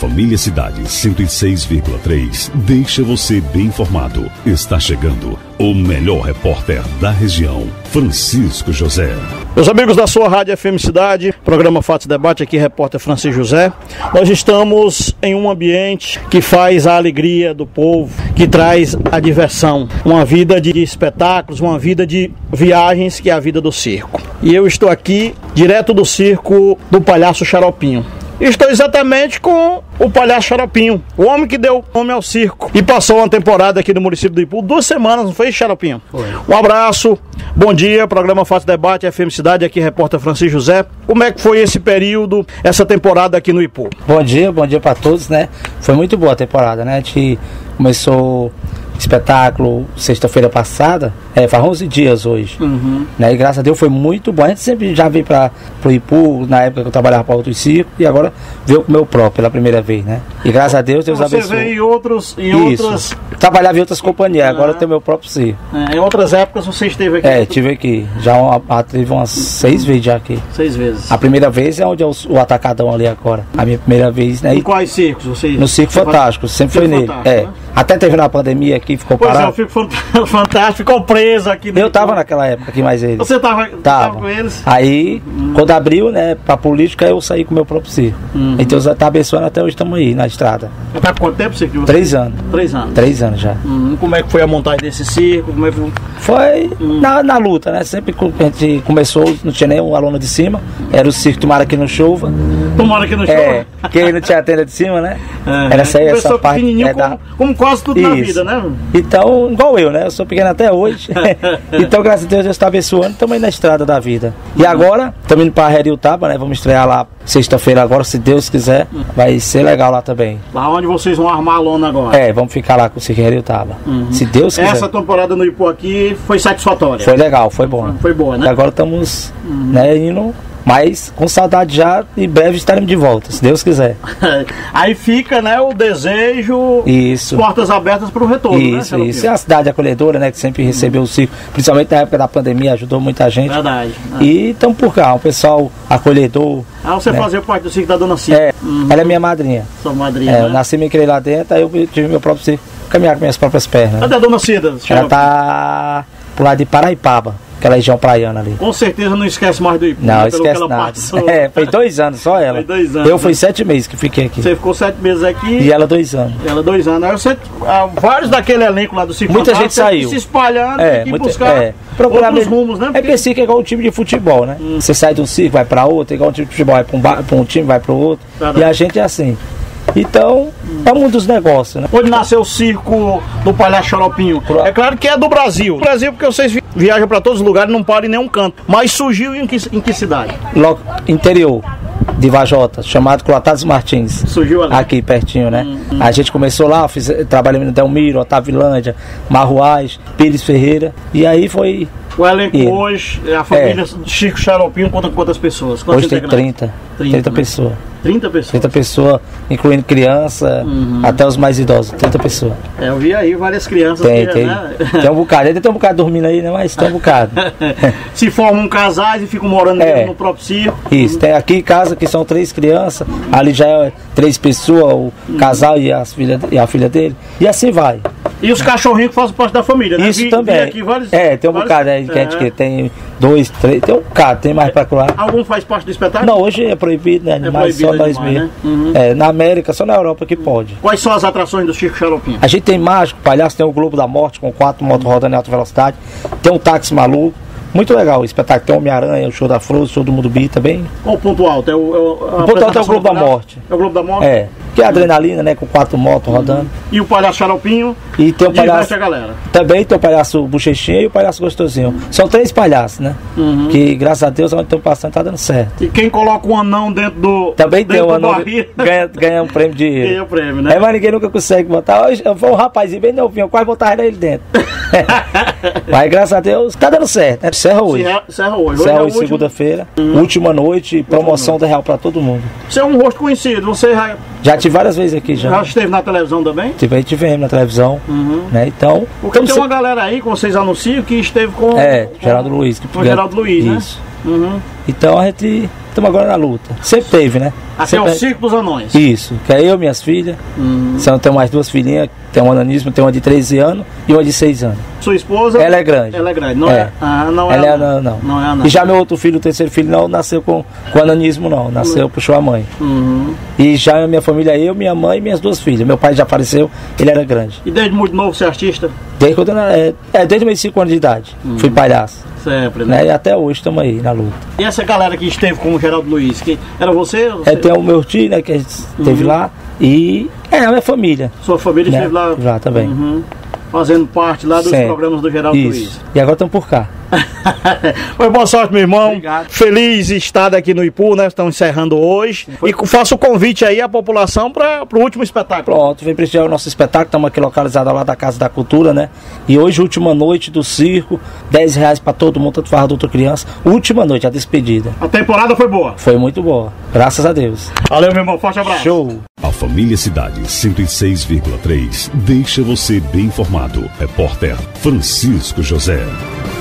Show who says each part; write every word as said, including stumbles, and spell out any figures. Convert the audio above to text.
Speaker 1: Família Cidade cento e seis vírgula três deixa você bem informado. Está chegando o melhor repórter da região, Francisco José.
Speaker 2: Meus amigos da sua Rádio F M Cidade, programa Fatos e Debate, aqui repórter Francisco José. Nós estamos em um ambiente que faz a alegria do povo, que traz a diversão, uma vida de espetáculos, uma vida de viagens, que é a vida do circo. E eu estou aqui direto do circo do Palhaço Xaropinho. Estou exatamente com o Palhaço Xaropinho, o homem que deu nome ao circo e passou uma temporada aqui no município do Ipu, duas semanas, não foi, Xaropinho? Foi. Um abraço, bom dia, programa Fatos e Debate, F M Cidade, aqui repórter Francisco José. Como é que foi esse período, essa temporada aqui no Ipu?
Speaker 3: Bom dia, bom dia para todos, né? Foi muito boa a temporada, né? A gente começou espetáculo sexta-feira passada, é, faz onze dias hoje, uhum. né? E graças a Deus foi muito bom. A gente sempre já veio para o Ipu, na época que eu trabalhava para outros circos, e agora veio com o meu próprio pela primeira vez, né? E graças a Deus, Deus
Speaker 2: Você
Speaker 3: abençoe.
Speaker 2: Você veio em outros... Em
Speaker 3: Isso.
Speaker 2: outras...
Speaker 3: Trabalhava em outras companhias, ah. agora eu tenho meu próprio circo.
Speaker 2: É, em outras épocas você esteve aqui?
Speaker 3: É, tive aqui. Já uma, tive umas seis vezes já aqui.
Speaker 2: Seis vezes.
Speaker 3: A primeira vez é onde é o, o Atacadão ali agora. A minha primeira vez, né?
Speaker 2: Em quais circos você...
Speaker 3: No Circo
Speaker 2: você
Speaker 3: Fantástico,
Speaker 2: faz...
Speaker 3: sempre foi nele. É. Né? Até teve na pandemia aqui, ficou
Speaker 2: pois
Speaker 3: parado.
Speaker 2: Pois é, o Circo Fantástico ficou preso aqui.
Speaker 3: Eu tava naquela época aqui, mais eles.
Speaker 2: Você tava,
Speaker 3: tava.
Speaker 2: tava com eles?
Speaker 3: Aí, hum. quando abriu, né, pra política, eu saí com o meu próprio circo. Hum. Então, já tá abençoando, até hoje estamos aí, na estrada.
Speaker 2: Tá com quanto tempo você criou?
Speaker 3: Três anos.
Speaker 2: Três anos?
Speaker 3: Três anos já.
Speaker 2: Hum. Como é que foi a montagem desse circo? Como é que foi?
Speaker 3: Foi hum. na, na luta, né? Sempre que a gente começou, não tinha nem um aluno de cima, era o circo Tomara Que Não Chova.
Speaker 2: Tomara Que Não Chova?
Speaker 3: É, que não tinha tenda de cima, né? É, era essa aí, essa parte. É,
Speaker 2: como, da... como quase tudo
Speaker 3: Isso.
Speaker 2: na vida, né?
Speaker 3: Então, igual eu, né? Eu sou pequeno até hoje. Então, graças a Deus, Deus está abençoando. Estamos aí na estrada da vida. E agora, estamos indo para Heriutaba, né? Vamos estrear lá sexta-feira agora, se Deus quiser. Vai ser legal lá também.
Speaker 2: Lá onde vocês vão armar a lona agora?
Speaker 3: É, vamos ficar lá com o Circo Heriutaba. Uhum. Se Deus quiser.
Speaker 2: Essa temporada no Ipu aqui foi satisfatória?
Speaker 3: Foi legal, foi bom.
Speaker 2: Foi, foi boa, né?
Speaker 3: E agora estamos uhum. né, indo... Mas com saudade já, em breve estaremos de volta, se Deus quiser.
Speaker 2: Aí fica, né, o desejo,
Speaker 3: isso.
Speaker 2: Portas abertas para o retorno,
Speaker 3: isso,
Speaker 2: né?
Speaker 3: Isso, é a cidade acolhedora, né, que sempre recebeu o circo, principalmente na época da pandemia, ajudou muita gente.
Speaker 2: Verdade. É.
Speaker 3: E estamos por cá, um pessoal acolhedor.
Speaker 2: Ah, você
Speaker 3: né?
Speaker 2: fazia parte do circo da Dona Cida?
Speaker 3: É, uhum. Ela é minha madrinha.
Speaker 2: Sua madrinha,
Speaker 3: é,
Speaker 2: né?
Speaker 3: Eu nasci e me criei lá dentro, aí eu tive meu próprio circo, caminhar com minhas próprias pernas.
Speaker 2: Cadê a Dona Cida?
Speaker 3: Ela tá pro lado de Paraipaba. Aquela região praiana ali.
Speaker 2: Com certeza não esquece mais do Ipu.
Speaker 3: Não, esquece nada. É, foi dois anos só ela.
Speaker 2: Foi dois anos.
Speaker 3: Eu fui sete meses que fiquei aqui.
Speaker 2: Você ficou sete meses aqui.
Speaker 3: E ela dois anos.
Speaker 2: E ela dois anos. Aí você, ah, vários daquele elenco lá do Circo
Speaker 3: muita gente saiu.
Speaker 2: Se espalhando
Speaker 3: é,
Speaker 2: e
Speaker 3: muita,
Speaker 2: buscar
Speaker 3: é. Procurar
Speaker 2: outros
Speaker 3: mesmo.
Speaker 2: rumos, né?
Speaker 3: Porque... É porque circo é igual um time de futebol, né? Hum. Você sai de um circo, vai pra outro, é igual um time de futebol, vai pra um, bar, pra um time, vai pro outro. Caramba. E a gente é assim. Então, é um dos negócios, né?
Speaker 2: Onde nasceu o circo do Palhaço Xaropinho? É claro que é do Brasil. Brasil porque vocês viajam para todos os lugares, não param em nenhum canto. Mas surgiu em que, em que cidade?
Speaker 3: Logo, interior de Vajota, chamado Clotados Martins.
Speaker 2: Surgiu ali?
Speaker 3: Aqui pertinho, né?
Speaker 2: Hum, hum.
Speaker 3: A gente começou lá, fiz, trabalhamos no Delmiro, Otavilândia, Marruás, Pires Ferreira. E aí foi...
Speaker 2: O elenco e... hoje, a família é. do Circo Xaropinho conta com quantas pessoas? Quantas
Speaker 3: hoje tem trinta. trinta né? pessoas.
Speaker 2: trinta pessoas?
Speaker 3: trinta pessoas, incluindo criança, uhum. até os mais idosos, trinta pessoas.
Speaker 2: É, eu vi aí várias crianças.
Speaker 3: Tem,
Speaker 2: que,
Speaker 3: tem.
Speaker 2: Né?
Speaker 3: Tem um bocado, ainda tem um bocado dormindo aí, né? Mas tem um bocado.
Speaker 2: Se formam casais e ficam morando é. no próprio circo.
Speaker 3: Isso, tem aqui em casa que são três crianças, ali já é três pessoas, o uhum. casal e, as filha, e a filha dele, e assim vai.
Speaker 2: E os cachorrinhos que fazem parte da família, né?
Speaker 3: Isso
Speaker 2: vi,
Speaker 3: também.
Speaker 2: Vi aqui vários,
Speaker 3: é, tem um
Speaker 2: vários,
Speaker 3: bocado aí que é. a gente que tem dois, três, tem um bocado, tem mais pra lá.
Speaker 2: Algum faz parte do espetáculo?
Speaker 3: Não, hoje é proibido, né? Animais, é proibido só nós mesmos. Né? Uhum. É, na América, só na Europa que pode.
Speaker 2: Quais são as atrações do Circo Xaropinho?
Speaker 3: A gente tem mágico, palhaço, tem o Globo da Morte com quatro motos rodando em alta velocidade, tem um táxi maluco. Muito legal o espetáculo, tem o Homem-Aranha, o show da Flor, o show do Mundo Bi também.
Speaker 2: Qual o ponto alto? É o, é o,
Speaker 3: o ponto alto é o Globo da Morte.
Speaker 2: É o Globo da Morte?
Speaker 3: É, que é a adrenalina, né, com quatro motos uhum. rodando.
Speaker 2: E o Palhaço Xaropinho
Speaker 3: e tem o palhaço,
Speaker 2: a galera.
Speaker 3: Também tem o Palhaço Bochechinha e o Palhaço Gostosinho. São três palhaços, né? Uhum. Que graças a Deus, onde estão passando, tá dando certo.
Speaker 2: E quem coloca um anão dentro do
Speaker 3: também
Speaker 2: dentro
Speaker 3: tem um anão, ganha, ganha um prêmio de dinheiro.
Speaker 2: Ganha um prêmio, né?
Speaker 3: É, mas ninguém nunca consegue botar. Hoje, foi um rapazinho bem novinho, quase botar ele dentro. Mas graças a Deus, tá dando certo, né? Serra hoje.
Speaker 2: Serra, Serra hoje.
Speaker 3: Serra
Speaker 2: hoje,
Speaker 3: hoje,
Speaker 2: é
Speaker 3: segunda-feira. Uhum. Última noite, promoção da Real pra todo mundo.
Speaker 2: Você é um rosto conhecido, você já...
Speaker 3: Já tive várias vezes aqui já.
Speaker 2: Já esteve na televisão também?
Speaker 3: Tive, tivemos na televisão, uhum. né? Então...
Speaker 2: Porque tem uma se... galera aí, como vocês anunciam, que esteve com...
Speaker 3: É,
Speaker 2: com...
Speaker 3: Geraldo Luiz. Que
Speaker 2: com o Geraldo Luiz,
Speaker 3: isso.
Speaker 2: Né? Uhum.
Speaker 3: Então a gente estamos agora na luta. Sempre teve, né?
Speaker 2: Até
Speaker 3: Sempre...
Speaker 2: o Circo dos Anões.
Speaker 3: Isso, que é eu, minhas filhas. Uhum. Eu tenho mais duas filhinhas, tem um ananismo, tem uma de treze anos e uma de seis anos.
Speaker 2: Sua esposa?
Speaker 3: Ela é grande.
Speaker 2: Ela é grande, não
Speaker 3: é?
Speaker 2: é? Ah, não é
Speaker 3: ela
Speaker 2: a
Speaker 3: é não, não.
Speaker 2: não é a
Speaker 3: E já meu outro filho, o terceiro filho, não nasceu com, com ananismo, não. Nasceu, uhum. puxou a mãe. Uhum. E já a minha família, eu, minha mãe e minhas duas filhas. Meu pai já faleceu, ele era grande.
Speaker 2: E desde muito novo você é artista?
Speaker 3: Desde quando eu era, é, é, desde meus cinco anos de idade. Uhum. Fui palhaço.
Speaker 2: Sempre, né?
Speaker 3: né? E até hoje estamos aí na luta.
Speaker 2: E essa galera que esteve com o Geraldo Luiz, que era você? você...
Speaker 3: É, tem o meu tio, né, que a gente esteve uhum. lá. E é a minha família.
Speaker 2: Sua família né? esteve lá?
Speaker 3: Já também.
Speaker 2: Uhum. Fazendo parte lá dos Sempre. programas do Geraldo
Speaker 3: Isso.
Speaker 2: Luiz.
Speaker 3: E agora estamos por cá.
Speaker 2: Foi boa sorte, meu irmão.
Speaker 3: Obrigado.
Speaker 2: Feliz estar aqui no Ipu, né? Estão encerrando hoje. Foi. E faço o convite aí à população para o último espetáculo.
Speaker 3: Pronto, vem prestigiar o nosso espetáculo. Estamos aqui localizados lá da Casa da Cultura, né? E hoje, última noite do circo. dez reais para todo mundo, tanto farra, adulto, criança. Última noite, a despedida.
Speaker 2: A temporada foi boa?
Speaker 3: Foi muito boa. Graças a Deus.
Speaker 2: Valeu, meu irmão. Forte abraço.
Speaker 3: Show.
Speaker 1: A Família Cidade cento e seis vírgula três deixa você bem informado. Repórter Francisco José.